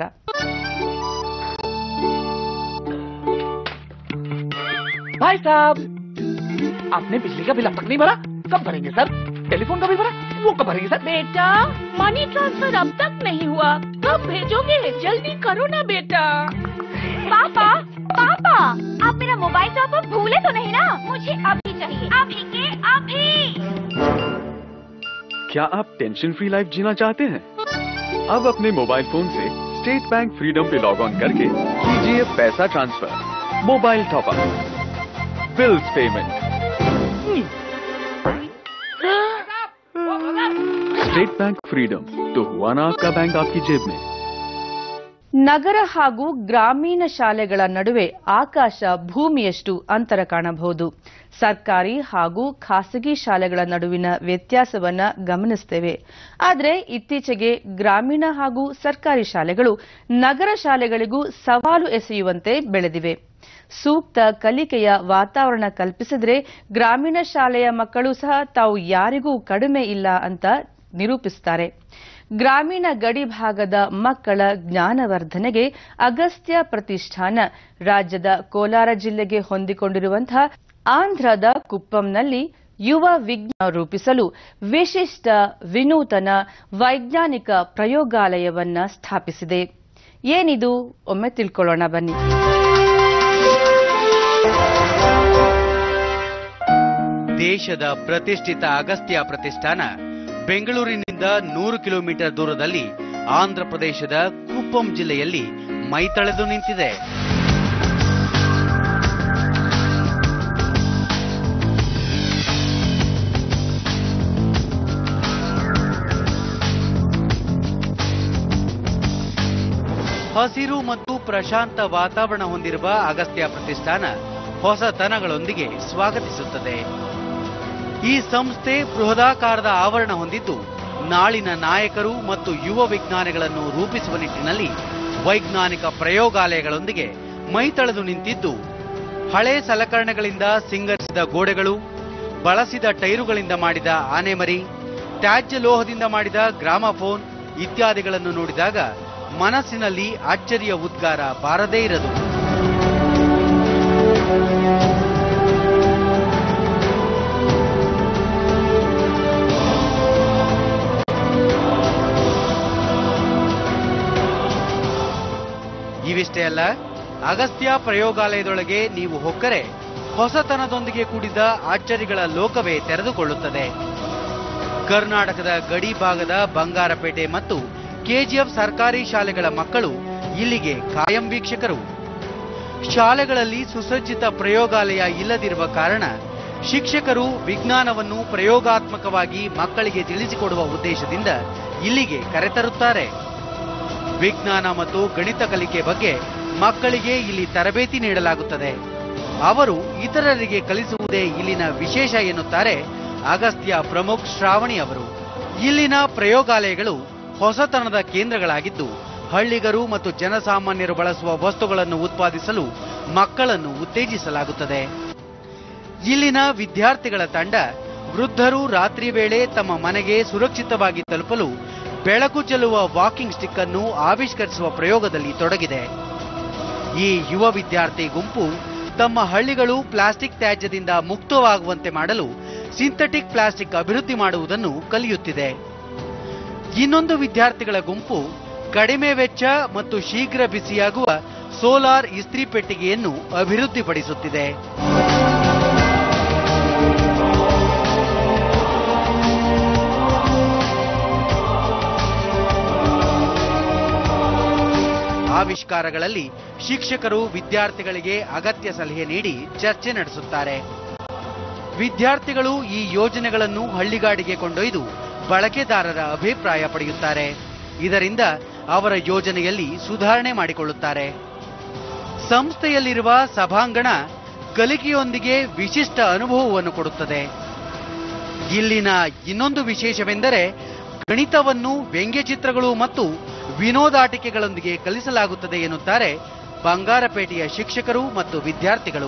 भाई साहब, आपने बिजली का बिल अब तक नहीं भरा, कब भरेंगे सर? टेलीफोन का बिल भरा, वो कब भरेंगे सर? बेटा, मनी ट्रांसफर अब तक नहीं हुआ, कब भेजोगे? जल्दी करो ना बेटा। पापा, पापा, आप मेरा मोबाइल टॉप अप भूले तो नहीं ना? मुझे अभी चाहिए, अभी के अभी। क्या आप टेंशन फ्री लाइफ जीना चाहते हैं? अब अपने मोबाइल फोन से स्टेट बैंक फ्रीडम पे लॉग ऑन करके कीजिए पैसा transfer, mobile top up, bills payment. State bank freedom, तो हुआ ना आपका बैंक आपकी जेब में। ನಗರ ಹಾಗೂ ಗ್ರಾಮೀಣ ಶಾಲೆಗಳ ನಡುವೆ ಆಕಾಶ ಭೂಮಿಯಷ್ಟು ಅಂತರ ಕಾಣಬಹುದು. ಸರ್ಕಾರಿ ಹಾಗೂ ಖಾಸಗಿ ಶಾಲೆಗಳ ನಡುವಿನ ವ್ಯತ್ಯಾಸವನ್ನ ಗಮನಿಸುತ್ತೇವೆ. ಆದರೆ ಇತ್ತೀಚೆಗೆ ಗ್ರಾಮೀಣ ಹಾಗೂ ಸರ್ಕಾರಿ ಶಾಲೆಗಳು ನಗರ ಶಾಲೆಗಳಿಗೂ ಸವಾಲು ಎಸೆಯುವಂತೆ ಬೆಳೆದಿವೆ. ಸೂಕ್ತ ಕಲಿಕೆಯ ವಾತಾವರಣ ಕಲ್ಪಿಸಿದರೆ ಗ್ರಾಮೀಣ ಶಾಲೆಯ ಮಕ್ಕಳು ಸಹ ತಾವು ಯಾರಿಗೂ ಕಡಿಮೆ ಇಲ್ಲ ಅಂತ ನಿರೂಪಿಸುತ್ತಾರೆ. ಗ್ರಾಮೀಣ ಗಡಿ ಭಾಗದ ಮಕ್ಕಳ ಜ್ಞಾನವರ್ಧನೆಗೆ ಅಗಸ್ತ್ಯ ಪ್ರತಿಷ್ಠಾನ ರಾಜ್ಯದ ಕೋಲಾರ ಜಿಲ್ಲೆಗೆ ಹೊಂದಿಕೊಂಡಿರುವಂತಹ ಆಂಧ್ರದ ಕುಪ್ಪಂನಲ್ಲಿ ಯುವ ವಿಜ್ಞಾನ ರೂಪಿಸಲು ವಿಶಿಷ್ಟ ವಿನೂತನ ವೈಜ್ಞಾನಿಕ ಪ್ರಯೋಗಾಲಯವನ್ನ ಸ್ಥಾಪಿಸಿದೆ. ಏನಿದು ಒಮ್ಮೆ ತಿಳ್ಕೊಳ್ಳೋಣ ಬನ್ನಿ. ದೇಶದ ಪ್ರತಿಷ್ಠಿತ ಅಗಸ್ತ್ಯ ಪ್ರತಿಷ್ಠಾನ ಬೆಂಗಳೂರಿನಿಂದ 100 ಕಿಲೋಮೀಟರ್ ದೂರದಲ್ಲಿ ಆಂಧ್ರಪ್ರದೇಶದ ಕುಪ್ಪಂ ಜಿಲ್ಲೆಯಲ್ಲಿ ಮೈತಳೆದು ನಿಂತಿದೆ. ಹಸಿರು ಮತ್ತು ಪ್ರಶಾಂತ ವಾತಾವರಣ ಹೊಂದಿರುವ ಅಗಸ್ತ್ಯ ಪ್ರತಿಷ್ಠಾನ ಹೊಸತನಗಳೊಂದಿಗೆ ಸ್ವಾಗತಿಸುತ್ತದೆ. ಈ ಸಂಸ್ಥೆ ಬೃಹದಾಕಾರದ ಆವರಣ ಹೊಂದಿದ್ದು ನಾಳಿನ ನಾಯಕರು ಮತ್ತು ಯುವ ವಿಜ್ಞಾನಿಗಳನ್ನು ರೂಪಿಸುವ ನಿಟ್ಟಿನಲ್ಲಿ ವೈಜ್ಞಾನಿಕ ಪ್ರಯೋಗಾಲಯಗಳೊಂದಿಗೆ ಮೈತಳೆದು ನಿಂತಿದ್ದು, ಹಳೆ ಸಲಕರಣೆಗಳಿಂದ ಸಿಂಗರಿಸಿದ ಗೋಡೆಗಳು, ಬಳಸಿದ ಟೈರುಗಳಿಂದ ಮಾಡಿದ ಆನೆಮರಿ, ತ್ಯಾಜ್ಯ ಲೋಹದಿಂದ ಮಾಡಿದ ಗ್ರಾಮಫೋನ್ ಇತ್ಯಾದಿಗಳನ್ನು ನೋಡಿದಾಗ ಮನಸ್ಸಿನಲ್ಲಿ ಅಚ್ಚರಿಯ ಉದ್ಗಾರ ಬಾರದೇ ಇರದು. ಇವಿಷ್ಟೇ ಅಲ್ಲ, ಅಗಸ್ತ್ಯ ಪ್ರಯೋಗಾಲಯದೊಳಗೆ ನೀವು ಹೊಕ್ಕರೆ ಹೊಸತನದೊಂದಿಗೆ ಕೂಡಿದ ಆಶ್ಚರ್ಯಗಳ ಲೋಕವೇ ತೆರೆದುಕೊಳ್ಳುತ್ತದೆ. ಕರ್ನಾಟಕದ ಗಡಿ ಭಾಗದ ಬಂಗಾರಪೇಟೆ ಮತ್ತು ಕೆಜಿಎಫ್ ಸರ್ಕಾರಿ ಶಾಲೆಗಳ ಮಕ್ಕಳು ಇಲ್ಲಿಗೆ ಕಾಯಂ ವೀಕ್ಷಕರು. ಶಾಲೆಗಳಲ್ಲಿ ಸುಸಜ್ಜಿತ ಪ್ರಯೋಗಾಲಯ ಇಲ್ಲದಿರುವ ಕಾರಣ ಶಿಕ್ಷಕರು ವಿಜ್ಞಾನವನ್ನು ಪ್ರಯೋಗಾತ್ಮಕವಾಗಿ ಮಕ್ಕಳಿಗೆ ತಿಳಿಸಿಕೊಡುವ ಉದ್ದೇಶದಿಂದ ಇಲ್ಲಿಗೆ ಕರೆತರುತ್ತಾರೆ. ವಿಜ್ಞಾನ ಮತ್ತು ಗಣಿತ ಕಲಿಕೆ ಬಗ್ಗೆ ಮಕ್ಕಳಿಗೆ ಇಲ್ಲಿ ತರಬೇತಿ ನೀಡಲಾಗುತ್ತದೆ. ಅವರು ಇತರರಿಗೆ ಕಲಿಸುವುದೇ ಇಲ್ಲಿನ ವಿಶೇಷ ಎನ್ನುತ್ತಾರೆ ಅಗಸ್ತ್ಯ ಪ್ರಮುಖ್ ಶ್ರಾವಣಿ ಅವರು. ಇಲ್ಲಿನ ಪ್ರಯೋಗಾಲಯಗಳು ಹೊಸತನದ ಕೇಂದ್ರಗಳಾಗಿದ್ದು, ಹಳ್ಳಿಗರು ಮತ್ತು ಜನಸಾಮಾನ್ಯರು ಬಳಸುವ ವಸ್ತುಗಳನ್ನು ಉತ್ಪಾದಿಸಲು ಮಕ್ಕಳನ್ನು ಉತ್ತೇಜಿಸಲಾಗುತ್ತದೆ. ಇಲ್ಲಿನ ವಿದ್ಯಾರ್ಥಿಗಳ ತಂಡ ವೃದ್ಧರು ರಾತ್ರಿ ವೇಳೆ ತಮ್ಮ ಮನೆಗೆ ಸುರಕ್ಷಿತವಾಗಿ ತಲುಪಲು ಬೆಳಕು ಚೆಲ್ಲುವ ವಾಕಿಂಗ್ ಸ್ಟಿಕ್ ಅನ್ನು ಆವಿಷ್ಕರಿಸುವ ಪ್ರಯೋಗದಲ್ಲಿ ತೊಡಗಿದೆ. ಈ ಯುವ ವಿದ್ಯಾರ್ಥಿ ಗುಂಪು ತಮ್ಮ ಹಳ್ಳಿಗಳು ಪ್ಲಾಸ್ಟಿಕ್ ತ್ಯಾಜ್ಯದಿಂದ ಮುಕ್ತವಾಗುವಂತೆ ಮಾಡಲು ಸಿಂಥೆಟಿಕ್ ಪ್ಲಾಸ್ಟಿಕ್ ಅಭಿವೃದ್ಧಿ ಮಾಡುವುದನ್ನು ಕಲಿಯುತ್ತಿದೆ. ಇನ್ನೊಂದು ವಿದ್ಯಾರ್ಥಿಗಳ ಗುಂಪು ಕಡಿಮೆ ವೆಚ್ಚ ಮತ್ತು ಶೀಘ್ರ ಬಿಸಿಯಾಗುವ ಸೋಲಾರ್ ಇಸ್ತ್ರಿ ಪೆಟ್ಟಿಗೆಯನ್ನು ಅಭಿವೃದ್ಧಿಪಡಿಸುತ್ತಿದೆ. ಆವಿಷ್ಕಾರಗಳಲ್ಲಿ ಶಿಕ್ಷಕರು ವಿದ್ಯಾರ್ಥಿಗಳಿಗೆ ಅಗತ್ಯ ಸಲಹೆ ನೀಡಿ ಚರ್ಚೆ ನಡೆಸುತ್ತಾರೆ. ವಿದ್ಯಾರ್ಥಿಗಳು ಈ ಯೋಜನೆಗಳನ್ನು ಹಳ್ಳಿಗಾಡಿಗೆ ಕೊಂಡೊಯ್ದು ಬಳಕೆದಾರರ ಅಭಿಪ್ರಾಯ ಪಡೆಯುತ್ತಾರೆ. ಇದರಿಂದ ಅವರ ಯೋಜನೆಯಲ್ಲಿ ಸುಧಾರಣೆ ಮಾಡಿಕೊಳ್ಳುತ್ತಾರೆ. ಸಂಸ್ಥೆಯಲ್ಲಿರುವ ಸಭಾಂಗಣ ಕಲಿಕೆಯೊಂದಿಗೆ ವಿಶಿಷ್ಟ ಅನುಭವವನ್ನು ಕೊಡುತ್ತದೆ. ಇಲ್ಲಿನ ಇನ್ನೊಂದು ವಿಶೇಷವೆಂದರೆ ಗಣಿತವನ್ನು ವ್ಯಂಗ್ಯಚಿತ್ರಗಳು ಮತ್ತು ವಿನೋದಾಟಿಕೆಗಳೊಂದಿಗೆ ಕಲಿಸಲಾಗುತ್ತದೆ ಎನ್ನುತ್ತಾರೆ ಬಂಗಾರಪೇಟೆಯ ಶಿಕ್ಷಕರು ಮತ್ತು ವಿದ್ಯಾರ್ಥಿಗಳು.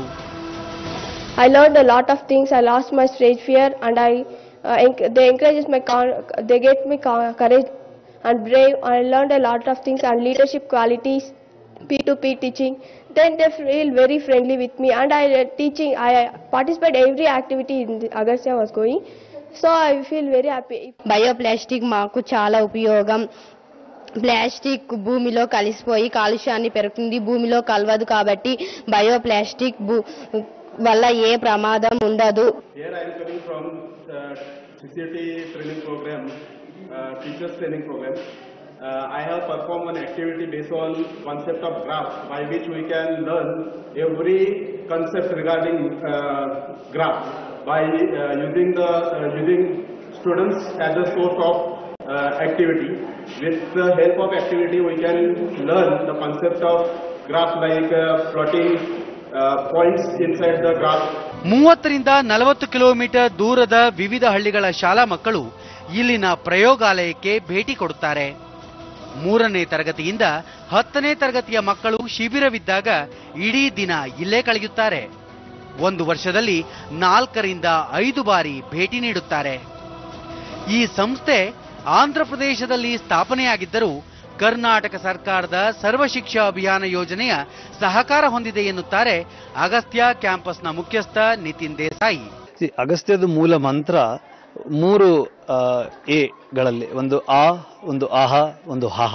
I learned a lot of things. I lost my stage fear and they encouraged they get me courage and brave. I learned a lot of things and leadership qualities, P2P teaching. Then they feel very friendly with me and I participate every activity in the Agastya was going. So I feel very happy. Bioplastic మాకు చాలా ఉపయోగం. Plastic భూమిలో కలిసిపోయి కాలుష్యాన్ని పెరుగుతుంది. భూమిలో కలవదు కాబట్టి బయోప్లాస్టిక్ వల్ల ఏ ప్రమాదం ఉండదు. Here I am coming from CCT training program, teachers training program. I have performed an activity based on concept of graph, by which we can learn every concept regarding graph by using students as a source of activity. With the help of activity, we can learn the concept of graph like plotting points inside the graph. 30ರಿಂದ 40 kilometre ದೂರದ ವಿವಿಧ ಹಳ್ಳಿಗಳ ಶಾಲಾ ಮಕ್ಕಳು ಇಲ್ಲಿನ ಪ್ರಯೋಗಾಲಯಕ್ಕೆ ಭೇಟಿ ಕೊಡುತ್ತಾರೆ. 3ನೇ ತರಗತಿಯಿಂದ 10ನೇ ತರಗತಿಯ ಮಕ್ಕಳು ಶಿಬಿರವಿದ್ದಾಗ ಇಡೀ ದಿನ ಇಲ್ಲೇ ಕಳೆಯುತ್ತಾರೆ. ಒಂದು ವರ್ಷದಲ್ಲಿ 4ರಿಂದ 5 ಬಾರಿ ಭೇಟಿ ನೀಡುತ್ತಾರೆ. ಈ ಸಂಸ್ಥೆ ಆಂಧ್ರಪ್ರದೇಶದಲ್ಲಿ ಸ್ಥಾಪನೆಯಾಗಿದ್ದರೂ ಕರ್ನಾಟಕ ಸರ್ಕಾರದ ಸರ್ವ ಶಿಕ್ಷಾ ಅಭಿಯಾನ ಯೋಜನೆಯ ಸಹಕಾರ ಹೊಂದಿದೆ ಎನ್ನುತ್ತಾರೆ ಅಗಸ್ತ್ಯ ಕ್ಯಾಂಪಸ್ನ ಮುಖ್ಯಸ್ಥ ನಿತಿನ್ ದೇಸಾಯಿ. ಅಗಸ್ತ್ಯದ ಮೂಲ ಮಂತ್ರ 3 ಎಗಳಲ್ಲಿ, ಒಂದು ಆ, ಒಂದು ಆಹ, ಒಂದು ಹಾಹ.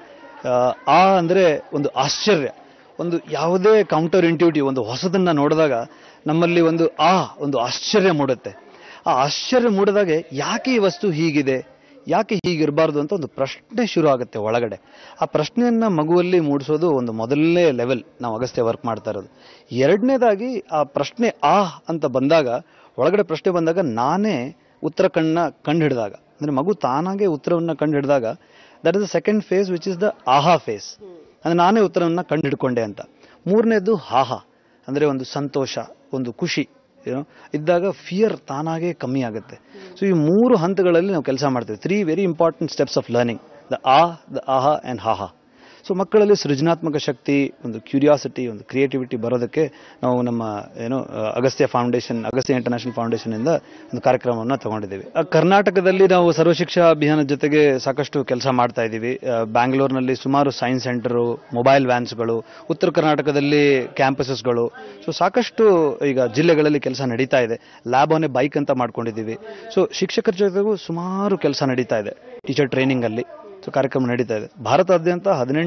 ಆ ಅಂದ್ರೆ ಒಂದು ಆಶ್ಚರ್ಯ, ಒಂದು ಯಾವುದೇ ಕೌಂಟರ್ ಇಂಟ್ಯೂಟಿವ್, ಒಂದು ಹೊಸದನ್ನ ನೋಡಿದಾಗ ನಮ್ಮಲ್ಲಿ ಒಂದು ಆಶ್ಚರ್ಯ ಮೂಡುತ್ತೆ. ಆ ಆಶ್ಚರ್ಯ ಮೂಡಿದಾಗ ಯಾಕೆ ಈ ವಸ್ತು ಹೀಗಿದೆ, ಯಾಕೆ ಹೀಗಿರಬಾರ್ದು ಅಂತ ಒಂದು ಪ್ರಶ್ನೆ ಶುರು ಆಗುತ್ತೆ ಒಳಗಡೆ. ಆ ಪ್ರಶ್ನೆಯನ್ನ ಮಗುವಲ್ಲಿ ಮೂಡಿಸೋದು ಒಂದು ಮೊದಲನೇ ಲೆವೆಲ್ ನಾವು ಅಗಸ್ತ್ಯ ವರ್ಕ್ ಮಾಡ್ತಾ ಇರೋದು. ಎರಡನೇದಾಗಿ ಆ ಪ್ರಶ್ನೆ ಅಂತ ಬಂದಾಗ, ಒಳಗಡೆ ಪ್ರಶ್ನೆ ಬಂದಾಗ ನಾನೇ ಉತ್ತರ ಕಂಡು ಹಿಡಿದಾಗ, ಅಂದ್ರೆ ಮಗು ತಾನಾಗೆ ಉತ್ತರವನ್ನ ಕಂಡು ಹಿಡಿದಾಗ, that is the second phase which is the aha phase. ಅಂದ್ರೆ ನಾನೇ ಉತ್ತರವನ್ನ ಕಂಡು ಹಿಡ್ಕೊಂಡೆ ಅಂತ. ಮೂರನೇದು ಹಾಹ, ಅಂದ್ರೆ ಒಂದು ಸಂತೋಷ, ಒಂದು ಖುಷಿ ಇದ್ದಾಗ ಫಿಯರ್ ತಾನಾಗೆ ಕಮ್ಮಿ ಆಗುತ್ತೆ. ಸೊ ಈ 3 ಹಂತಗಳಲ್ಲಿ ನಾವು ಕೆಲಸ ಮಾಡ್ತೀವಿ. 3 very important steps of learning, the aha and haha. So ಮಕ್ಕಳಲ್ಲಿ ಸೃಜನಾತ್ಮಕ ಶಕ್ತಿ, ಒಂದು ಕ್ಯೂರಿಯಾಸಿಟಿ, ಒಂದು ಕ್ರಿಯೇಟಿವಿಟಿ ಬರೋದಕ್ಕೆ ನಾವು ನಮ್ಮ Agastya foundation, Agastya international foundation ಇಂದ ಒಂದು ಕಾರ್ಯಕ್ರಮವನ್ನು ತಗೊಂಡಿದ್ದೀವಿ. ಕರ್ನಾಟಕದಲ್ಲಿ ನಾವು ಸರ್ವಶಿಕ್ಷಾ ಅಭಿಯಾನದ ಜೊತೆಗೆ ಸಾಕಷ್ಟು ಕೆಲಸ ಮಾಡ್ತಾ ಇದ್ದೀವಿ. ಬ್ಯಾಂಗ್ಳೂರಿನಲ್ಲಿ ಸುಮಾರು ಸೈನ್ಸ್ ಸೆಂಟರು, ಮೊಬೈಲ್ ವ್ಯಾನ್ಸ್ಗಳು, ಉತ್ತರ ಕರ್ನಾಟಕದಲ್ಲಿ ಕ್ಯಾಂಪಸಸ್ಗಳು, ಸೊ ಸಾಕಷ್ಟು ಈಗ ಜಿಲ್ಲೆಗಳಲ್ಲಿ ಕೆಲಸ ನಡೀತಾ ಇದೆ. ಲ್ಯಾಬ್ ಆನ್ ಎ ಬೈಕ್ ಅಂತ ಮಾಡ್ಕೊಂಡಿದ್ದೀವಿ. ಸೊ ಶಿಕ್ಷಕರ ಜೊತೆಗೂ ಸುಮಾರು ಕೆಲಸ ನಡೀತಾ ಇದೆ. ಟೀಚರ್ ಟ್ರೈನಿಂಗ್ ಅಲ್ಲಿ ಕಾರ್ಯಕ್ರಮ ನಡೀತಾ ಇದೆ. ಭಾರತಾದ್ಯಂತ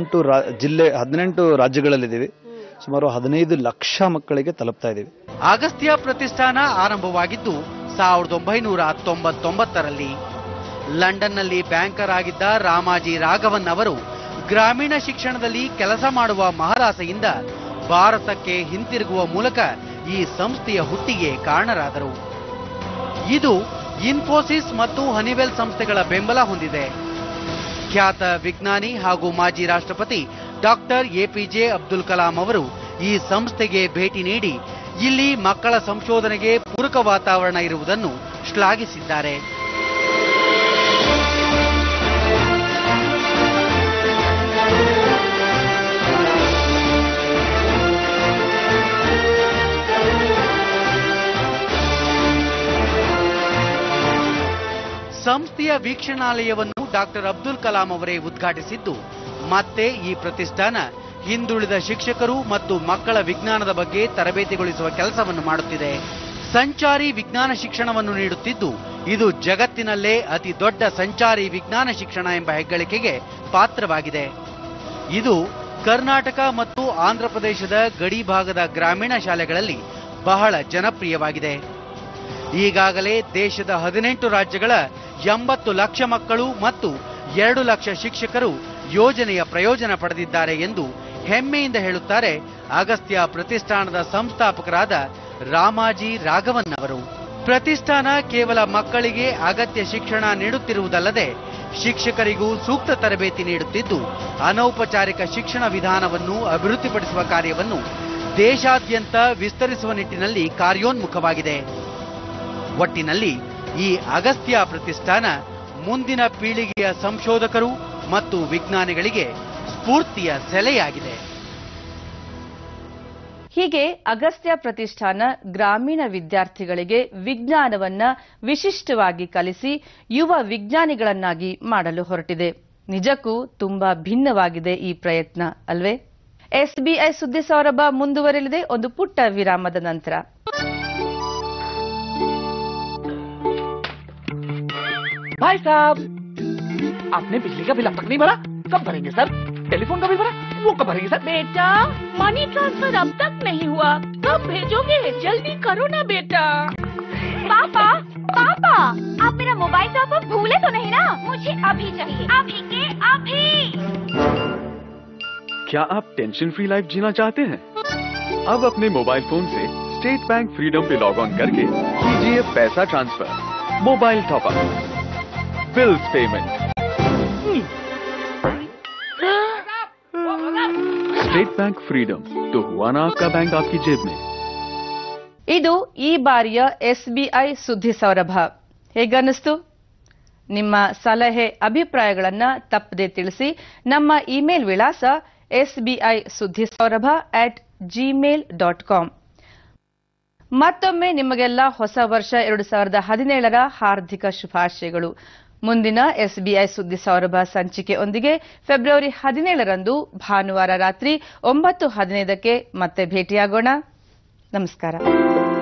18 ರಾಜ್ಯಗಳಲ್ಲಿದ್ದೀವಿ. ಸುಮಾರು 15 ಲಕ್ಷ ಮಕ್ಕಳಿಗೆ ತಲುಪ್ತಾ ಇದ್ದೀವಿ. ಅಗಸ್ತ್ಯ ಪ್ರತಿಷ್ಠಾನ ಆರಂಭವಾಗಿದ್ದು 1999ರಲ್ಲಿ. ಲಂಡನ್ನಲ್ಲಿ ಬ್ಯಾಂಕರ್ ಆಗಿದ್ದ ರಾಮಾಜಿ ರಾಘವನ್ ಅವರು ಗ್ರಾಮೀಣ ಶಿಕ್ಷಣದಲ್ಲಿ ಕೆಲಸ ಮಾಡುವ ಮಹದಾಸೆಯಿಂದ ಭಾರತಕ್ಕೆ ಹಿಂತಿರುಗುವ ಮೂಲಕ ಈ ಸಂಸ್ಥೆಯ ಹುಟ್ಟಿಗೆ ಕಾರಣರಾದರು. ಇದು ಇನ್ಫೋಸಿಸ್ ಮತ್ತು ಹನಿವೆಲ್ ಸಂಸ್ಥೆಗಳ ಬೆಂಬಲ ಹೊಂದಿದೆ. ಖ್ಯಾತ ವಿಜ್ಞಾನಿ ಹಾಗೂ ಮಾಜಿ ರಾಷ್ಟ್ರಪತಿ ಡಾಕ್ಟರ್ ಎಪಿಜೆ ಅಬ್ದುಲ್ ಕಲಾಂ ಅವರು ಈ ಸಂಸ್ಥೆಗೆ ಭೇಟಿ ನೀಡಿ ಇಲ್ಲಿ ಮಕ್ಕಳ ಸಂಶೋಧನೆಗೆ ಪೂರಕ ವಾತಾವರಣ ಇರುವುದನ್ನು ಶ್ಲಾಘಿಸಿದ್ದಾರೆ. ಸಂಸ್ಥೆಯ ವೀಕ್ಷಣಾಲಯವನ್ನು ಡಾಕ್ಟರ್ ಅಬ್ದುಲ್ ಕಲಾಂ ಅವರೇ ಉದ್ಘಾಟಿಸಿದ್ದು, ಮತ್ತೆ ಈ ಪ್ರತಿಷ್ಠಾನ ಹಿಂದುಳಿದ ಶಿಕ್ಷಕರು ಮತ್ತು ಮಕ್ಕಳ ವಿಜ್ಞಾನದ ಬಗ್ಗೆ ತರಬೇತಿಗೊಳಿಸುವ ಕೆಲಸವನ್ನು ಮಾಡುತ್ತಿದೆ. ಸಂಚಾರಿ ವಿಜ್ಞಾನ ಶಿಕ್ಷಣವನ್ನು ನೀಡುತ್ತಿದ್ದು, ಇದು ಜಗತ್ತಿನಲ್ಲೇ ಅತಿ ದೊಡ್ಡ ಸಂಚಾರಿ ವಿಜ್ಞಾನ ಶಿಕ್ಷಣ ಎಂಬ ಹೆಗ್ಗಳಿಕೆಗೆ ಪಾತ್ರವಾಗಿದೆ. ಇದು ಕರ್ನಾಟಕ ಮತ್ತು ಆಂಧ್ರಪ್ರದೇಶದ ಗಡಿ ಭಾಗದ ಗ್ರಾಮೀಣ ಶಾಲೆಗಳಲ್ಲಿ ಬಹಳ ಜನಪ್ರಿಯವಾಗಿದೆ. ಈಗಾಗಲೇ ದೇಶದ 18 ರಾಜ್ಯಗಳ 80 ಲಕ್ಷ ಮಕ್ಕಳು ಮತ್ತು 2 ಲಕ್ಷ ಶಿಕ್ಷಕರು ಯೋಜನೆಯ ಪ್ರಯೋಜನ ಪಡೆದಿದ್ದಾರೆ ಎಂದು ಹೆಮ್ಮೆಯಿಂದ ಹೇಳುತ್ತಾರೆ ಅಗಸ್ತ್ಯ ಪ್ರತಿಷ್ಠಾನದ ಸಂಸ್ಥಾಪಕರಾದ ರಾಮಾಜಿ ರಾಘವನ್ ಅವರು. ಪ್ರತಿಷ್ಠಾನ ಕೇವಲ ಮಕ್ಕಳಿಗೆ ಅಗತ್ಯ ಶಿಕ್ಷಣ ನೀಡುತ್ತಿರುವುದಲ್ಲದೆ ಶಿಕ್ಷಕರಿಗೂ ಸೂಕ್ತ ತರಬೇತಿ ನೀಡುತ್ತಿದ್ದು, ಅನೌಪಚಾರಿಕ ಶಿಕ್ಷಣ ವಿಧಾನವನ್ನು ಅಭಿವೃದ್ಧಿಪಡಿಸುವ ಕಾರ್ಯವನ್ನು ದೇಶಾದ್ಯಂತ ವಿಸ್ತರಿಸುವ ನಿಟ್ಟಿನಲ್ಲಿ ಕಾರ್ಯೋನ್ಮುಖವಾಗಿದೆ. ಒಟ್ಟಿನಲ್ಲಿ ಈ ಅಗಸ್ತ್ಯ ಪ್ರತಿಷ್ಠಾನ ಮುಂದಿನ ಪೀಳಿಗೆಯ ಸಂಶೋಧಕರು ಮತ್ತು ವಿಜ್ಞಾನಿಗಳಿಗೆ ಸ್ಫೂರ್ತಿಯ ಸೆಲೆಯಾಗಿದೆ. ಹೀಗೆ ಅಗಸ್ತ್ಯ ಪ್ರತಿಷ್ಠಾನ ಗ್ರಾಮೀಣ ವಿದ್ಯಾರ್ಥಿಗಳಿಗೆ ವಿಜ್ಞಾನವನ್ನ ವಿಶಿಷ್ಟವಾಗಿ ಕಲಿಸಿ ಯುವ ವಿಜ್ಞಾನಿಗಳನ್ನಾಗಿ ಮಾಡಲು ಹೊರಟಿದೆ. ನಿಜಕ್ಕೂ ತುಂಬಾ ಭಿನ್ನವಾಗಿದೆ ಈ ಪ್ರಯತ್ನ ಅಲ್ವೇ? ಎಸ್ಬಿಐ ಸುದ್ದಿ ಸೌರಭ ಮುಂದುವರೆಯಲಿದೆ ಒಂದು ಪುಟ್ಟ ವಿರಾಮದ ನಂತರ. भाई साहब, आपने बिजली का बिल अब तक नहीं भरा, कब भरेंगे सर? टेलीफोन का बिल भरा, वो कब भरेंगे सर? बेटा, मनी ट्रांसफर अब तक नहीं हुआ, कब भेजोगे? जल्दी करो ना बेटा। पापा, पापा, आप मेरा मोबाइल टॉप अप भूले तो नहीं ना? मुझे अभी चाहिए, अभी के अभी। क्या आप टेंशन फ्री लाइफ जीना चाहते हैं? अब अपने मोबाइल फोन से स्टेट बैंक फ्रीडम पे लॉग ऑन करके कीजिए पैसा transfer, mobile top up, bills payment. State bank freedom तो हुआ ना आपका बैंक आपकी जेब में। ಇದು ಈ ಬಾರಿಯ ಎಸ್ಬಿಐ ಸುದ್ದಿ ಸೌರಭ. ಹೇಗನ್ನಿಸ್ತು? ನಿಮ್ಮ ಸಲಹೆ ಅಭಿಪ್ರಾಯಗಳನ್ನ ತಪ್ಪದೆ ತಿಳಿಸಿ. ನಮ್ಮ ಇಮೇಲ್ ವಿಳಾಸ SBI ಸುದ್ದಿ ಸೌರಭ @gmail.com. ಮತ್ತೊಮ್ಮೆ ನಿಮಗೆಲ್ಲ ಹೊಸ ವರ್ಷ 2017ರ ಹಾರ್ದಿಕ ಶುಭಾಶಯಗಳು. ಮುಂದಿನ ಎಸ್ಬಿಐ ಸುದ್ದಿ ಸೌರಭ ಸಂಚಿಕೆಯೊಂದಿಗೆ ಫೆಬ್ರವರಿ 17ರಂದು ಭಾನುವಾರ ರಾತ್ರಿ 9:15ಕ್ಕೆ ಮತ್ತೆ ಭೇಟಿಯಾಗೋಣ. ನಮಸ್ಕಾರ.